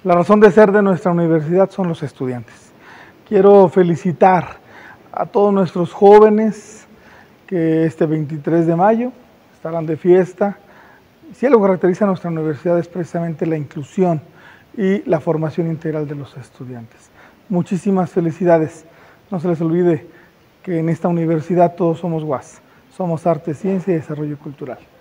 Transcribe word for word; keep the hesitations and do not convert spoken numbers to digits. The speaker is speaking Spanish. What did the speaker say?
La razón de ser de nuestra universidad son los estudiantes. Quiero felicitar a todos nuestros jóvenes que este veintitrés de mayo estarán de fiesta. Si algo caracteriza a nuestra universidad es precisamente la inclusión y la formación integral de los estudiantes. Muchísimas felicidades. No se les olvide que en esta universidad todos somos U A S. Somos Arte, Ciencia y Desarrollo Cultural.